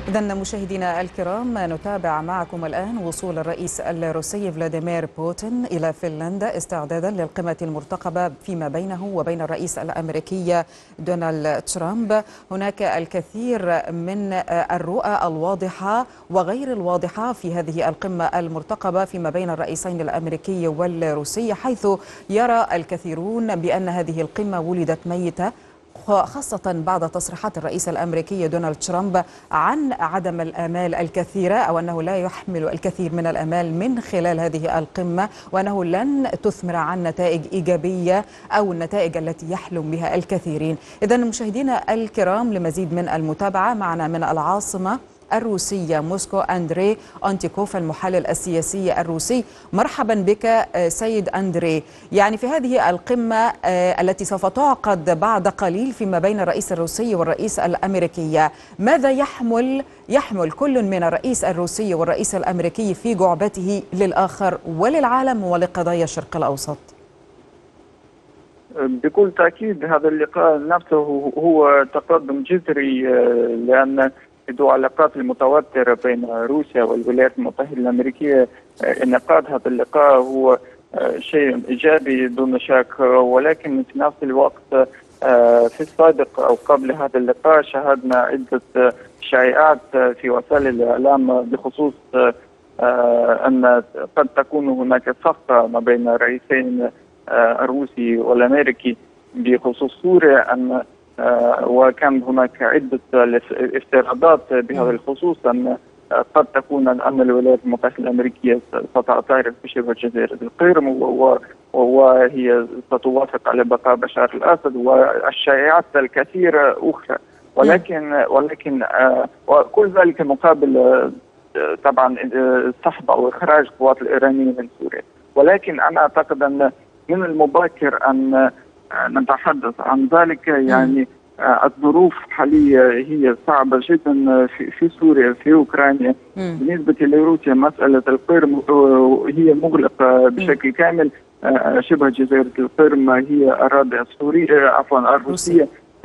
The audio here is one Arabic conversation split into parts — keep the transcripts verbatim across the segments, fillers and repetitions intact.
إذن مشاهدينا الكرام، نتابع معكم الآن وصول الرئيس الروسي فلاديمير بوتين إلى فنلندا استعدادا للقمة المرتقبة فيما بينه وبين الرئيس الأمريكي دونالد ترامب. هناك الكثير من الرؤى الواضحة وغير الواضحة في هذه القمة المرتقبة فيما بين الرئيسين الأمريكي والروسي، حيث يرى الكثيرون بأن هذه القمة ولدت ميتة، خاصة بعد تصريحات الرئيس الأمريكي دونالد ترامب عن عدم الآمال الكثيرة، أو أنه لا يحمل الكثير من الآمال من خلال هذه القمة، وأنه لن تثمر عن نتائج إيجابية أو النتائج التي يحلم بها الكثيرين. إذن مشاهدينا الكرام، لمزيد من المتابعة معنا من العاصمة الروسية موسكو أندري أنتيكوف، المحلل السياسي الروسي. مرحبا بك سيد أندري. يعني في هذه القمة التي سوف تعقد بعد قليل فيما بين الرئيس الروسي والرئيس الأمريكي، ماذا يحمل يحمل كل من الرئيس الروسي والرئيس الأمريكي في جعبته للآخر وللعالم ولقضايا الشرق الأوسط؟ بكل تأكيد هذا اللقاء نفسه هو تقدم جذري، لأن العلاقات المتوترة بين روسيا والولايات المتحدة الأمريكية، انعقاد هذا اللقاء هو شيء إيجابي دون شك. ولكن في نفس الوقت في السابق أو قبل هذا اللقاء شاهدنا عدة شائعات في وسائل الإعلام بخصوص أن قد تكون هناك صفقة ما بين الرئيسين الروسي والأمريكي بخصوص سوريا، أن وكان هناك عدة افتراضات بهذا الخصوص أن قد تكون أن الولايات المتحدة الأمريكية ستعترف بشبه جزيرة القرم وهي ستوافق على بقاء بشار الأسد، والشائعات الكثيرة أخرى. ولكن ولكن وكل ذلك مقابل طبعا سحب أو إخراج القوات الإيرانية من سوريا. ولكن أنا أعتقد أن من المبكر أن نتحدث عن ذلك. يعني الظروف حاليا هي صعبة جدا في, في سوريا، في أوكرانيا. م. بالنسبة لروسيا مسألة القرم هي مغلقة بشكل كامل. شبه جزيرة القرم هي أراضي السورية عفوا الروسية،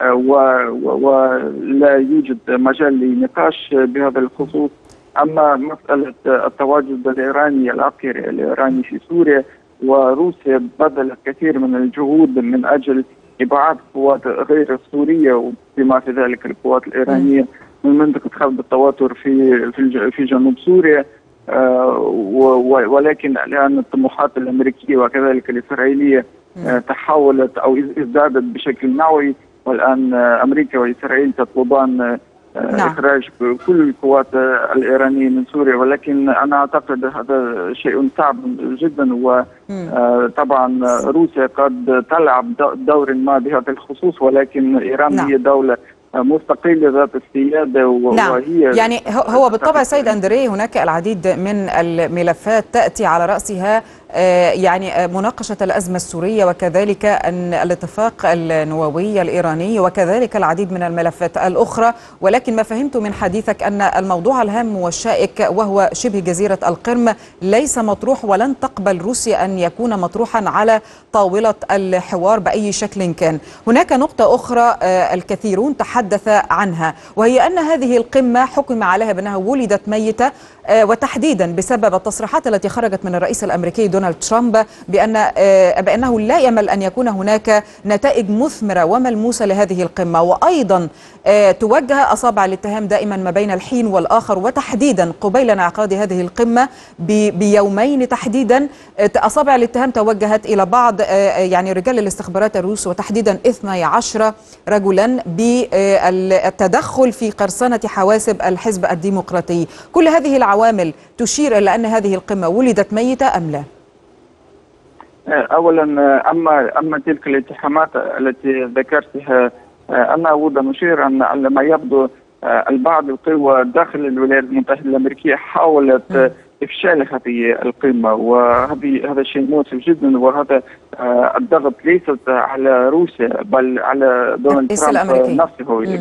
ولا يوجد مجال لنقاش بهذا الخصوص. أما مسألة التواجد الإيراني العسكري الإيراني في سوريا، وروسيا بذلت كثير من الجهود من أجل إبعاد قوات غير السورية وبما في ذلك القوات الإيرانية من منطقة خفض التوتر في في جنوب سوريا. ولكن الآن الطموحات الأمريكية وكذلك الإسرائيلية تحولت أو ازدادت بشكل نوعي، والآن أمريكا وإسرائيل تطلبان نعم. إخراج كل القوات الإيرانية من سوريا. ولكن أنا أعتقد هذا شيء صعب جدا، وطبعا روسيا قد تلعب دور ما بهذا الخصوص، ولكن إيران نعم. هي دولة مستقلة ذات السيادة وهي نعم. يعني هو بالطبع سيد أندري هناك العديد من الملفات تأتي على رأسها يعني مناقشة الأزمة السورية، وكذلك أن الاتفاق النووي الإيراني، وكذلك العديد من الملفات الأخرى. ولكن ما فهمت من حديثك أن الموضوع الهام والشائك وهو شبه جزيرة القرم ليس مطروح، ولن تقبل روسيا أن يكون مطروحا على طاولة الحوار بأي شكل كان. هناك نقطة أخرى الكثيرون تحدث عنها، وهي أن هذه القمة حكم عليها بأنها ولدت ميتة، وتحديدا بسبب التصريحات التي خرجت من الرئيس الأمريكي دونالد ترامب بأن بأنه لا يمل أن يكون هناك نتائج مثمرة وملموسة لهذه القمة. وأيضا توجه أصابع الاتهام دائما ما بين الحين والآخر، وتحديدا قبيل انعقاد هذه القمة بيومين تحديدا أصابع الاتهام توجهت إلى بعض يعني رجال الاستخبارات الروس، وتحديدا اثني عشر رجلا بالتدخل في قرصنة حواسب الحزب الديمقراطي. كل هذه العوامل تشير إلى أن هذه القمة ولدت ميتة أم لا؟ أولا أما أما تلك الاتهامات التي ذكرتها، أنا أود أن أشير أن على ما يبدو البعض القوى داخل الولايات المتحدة الأمريكية حاولت إفشال هذه القمة، وهذه هذا شيء مؤسف جدا. وهذا الضغط ليست على روسيا بل على دونالد ترامب نفسه.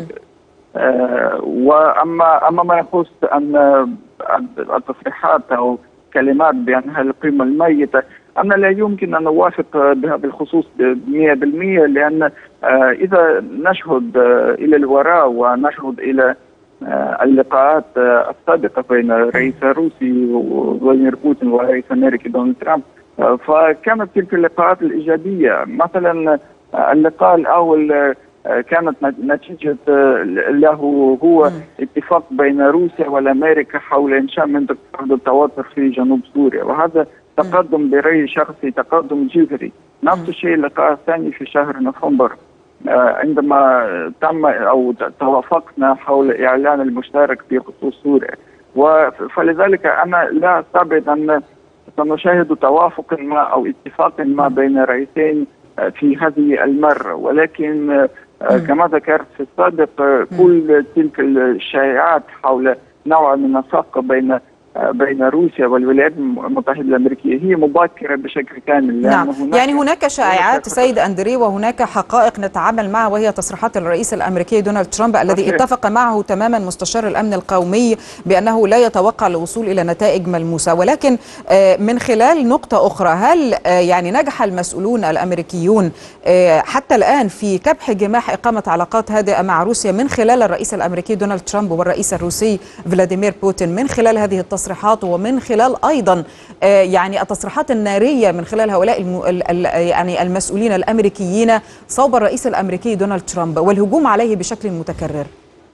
واما اما ما يخص ان التصريحات او كلمات بانها القمه الميته، انا لا يمكن ان اوافق بهذا الخصوص مئة بالمئة، لان اذا نشهد الى الوراء ونشهد الى اللقاءات السابقة بين الرئيس الروسي فلاديمير بوتين والرئيس الأمريكي دونالد ترامب، فكانت تلك اللقاءات الإيجابية. مثلا اللقاء الأول كانت نتيجة له هو اتفاق بين روسيا والأمريكا حول إنشاء منطقة فرض التوتر في جنوب سوريا، وهذا تقدم برأيي شخصي، تقدم جذري. نفس الشيء اللقاء الثاني في شهر نوفمبر عندما تم أو توافقنا حول إعلان المشترك في خصوص سوريا، فلذلك أنا لا أستبعد أن سنشاهد توافق ما أو اتفاق ما بين الرئيسين في هذه المرة. ولكن كما ذكرت في السابق كل تلك الشائعات حول نوع من الصفقة بين بين روسيا والولايات المتحدة الأمريكية هي مبكرة بشكل كامل. نعم، هناك يعني هناك شائعات سيد أندري وهناك حقائق نتعامل معها، وهي تصريحات الرئيس الأمريكي دونالد ترامب الذي اتفق معه تماما مستشار الأمن القومي بأنه لا يتوقع الوصول إلى نتائج ملموسة. ولكن من خلال نقطة أخرى، هل يعني نجح المسؤولون الأمريكيون حتى الآن في كبح جماح إقامة علاقات هادئة مع روسيا من خلال الرئيس الأمريكي دونالد ترامب والرئيس الروسي فلاديمير بوتين، من خلال هذه التصريحات ومن خلال أيضا يعني التصريحات النارية من خلال هؤلاء يعني المسؤولين الأمريكيين صوب الرئيس الأمريكي دونالد ترامب والهجوم عليه بشكل متكرر؟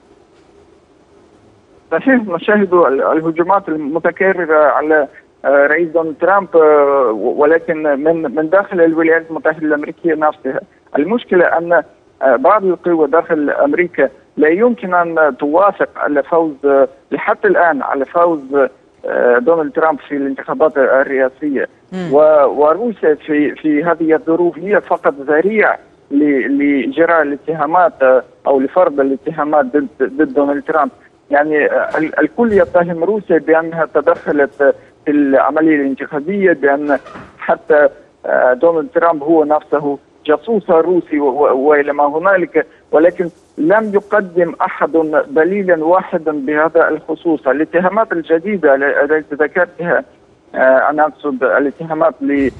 صحيح، نشاهد الهجومات المتكررة على رئيس دونالد ترامب، ولكن من من داخل الولايات المتحدة الأمريكية نفسها. المشكلة أن بعض القوى داخل أمريكا لا يمكن أن توافق على فوز لحتى الآن على فوز دونالد ترامب في الانتخابات الرئاسية، وروسيا في في هذه الظروف هي فقط ذريعة لإجراء الاتهامات أو لفرض الاتهامات ضد ضد دونالد ترامب. يعني الكل يتهم روسيا بأنها تدخلت في العملية الانتخابية، بأن حتى دونالد ترامب هو نفسه جاسوس روسي وإلى ما هنالك، ولكن لم يقدم أحد دليلا واحدا بهذا الخصوص. الاتهامات الجديدة التي ذكرتها، أنا أقصد الاتهامات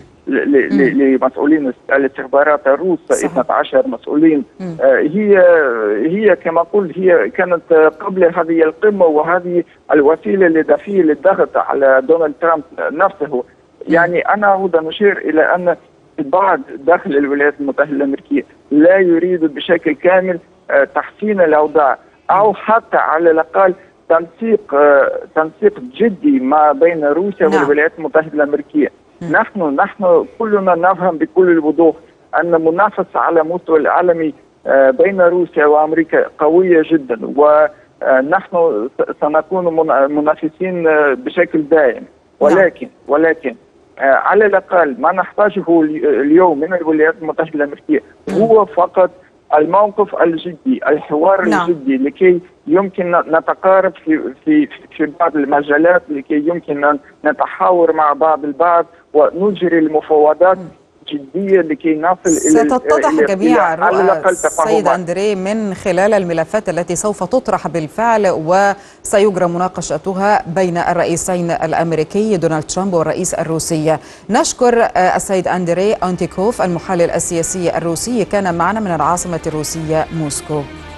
لمسؤولين الاستخبارات الروس، اثني عشر مسؤولين، هي هي كما قلت هي كانت قبل هذه القمة، وهذه الوسيلة الإضافية للضغط على دونالد ترامب نفسه. يعني أنا أود أن أشير إلى أن البعض داخل الولايات المتحدة الأمريكية لا يريد بشكل كامل تحسين الأوضاع، أو حتى على الأقل تنسيق تنسيق جدي ما بين روسيا نعم. والولايات المتحدة الأمريكية. نحن نحن كلنا نفهم بكل الوضوح أن المنافسة على مستوى العالمي بين روسيا وأمريكا قوية جدا، ونحن سنكون منافسين بشكل دائم. ولكن ولكن على الأقل ما نحتاجه اليوم من الولايات المتحدة الأمريكية هو فقط الموقف الجدي، الحوار نعم. الجدي، لكي يمكن نتقارب في في في بعض المجالات، لكي يمكن أن نتحاور مع بعض البعض ونجري المفاوضات جدية لكي نصل إلى ستتضح جميع الرؤى سيد أندري من خلال الملفات التي سوف تطرح بالفعل وسيجرى مناقشتها بين الرئيسين الأمريكي دونالد ترامب والرئيس الروسي. نشكر السيد أندري أنتيكوف المحلل السياسي الروسي، كان معنا من العاصمة الروسية موسكو.